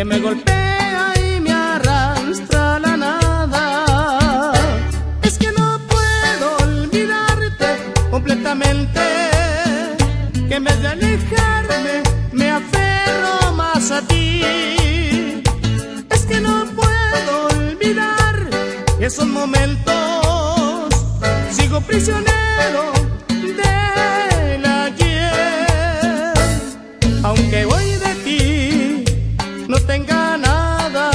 me golpea y me arrastra a la nada. Es que no puedo olvidarte completamente, que en vez de alejarme me aferro más a ti. Es que no puedo olvidar esos momentos, sigo prisionero del ayer. Aunque hoy de ti no tenga nada,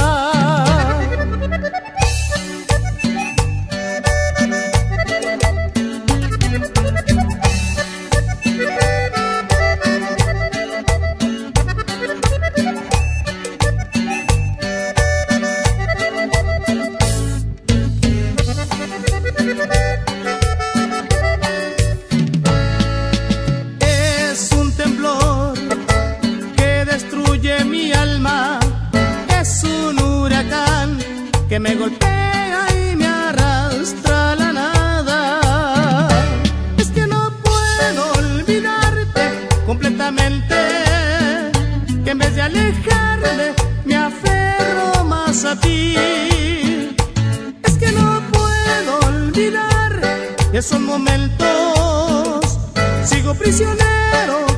es un temblor que destruye mi alma, es un huracán que me golpea y me arrastra a la nada. Es que no puedo olvidarte completamente, que en vez de alejarme me aferro más a ti. Es que no puedo olvidar esos momentos, sigo prisionero